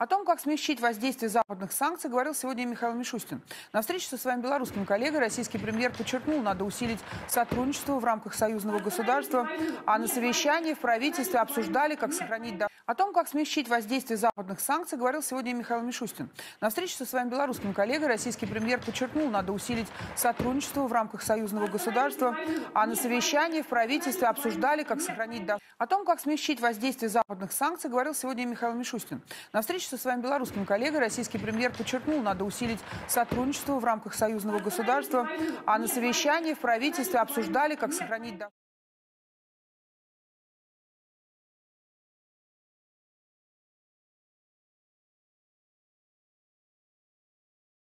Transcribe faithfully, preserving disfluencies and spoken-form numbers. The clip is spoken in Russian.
О том, как смягчить воздействие западных санкций, говорил сегодня Михаил Мишустин. На встрече со своим белорусским коллегой российский премьер подчеркнул, надо усилить сотрудничество в рамках союзного государства. А на совещании в правительстве обсуждали, как сохранить... О том, как смягчить воздействие западных санкций, говорил сегодня Михаил Мишустин. На встрече со своим белорусским коллегой российский премьер подчеркнул, надо усилить сотрудничество в рамках союзного государства. А на совещании в правительстве обсуждали, как сохранить... О том, как смягчить воздействие западных санкций, говорил сегодня Михаил Мишустин. На встрече со своим белорусским коллегой российский премьер подчеркнул, надо усилить сотрудничество в рамках союзного государства. А на совещании в правительстве обсуждали, как сохранить...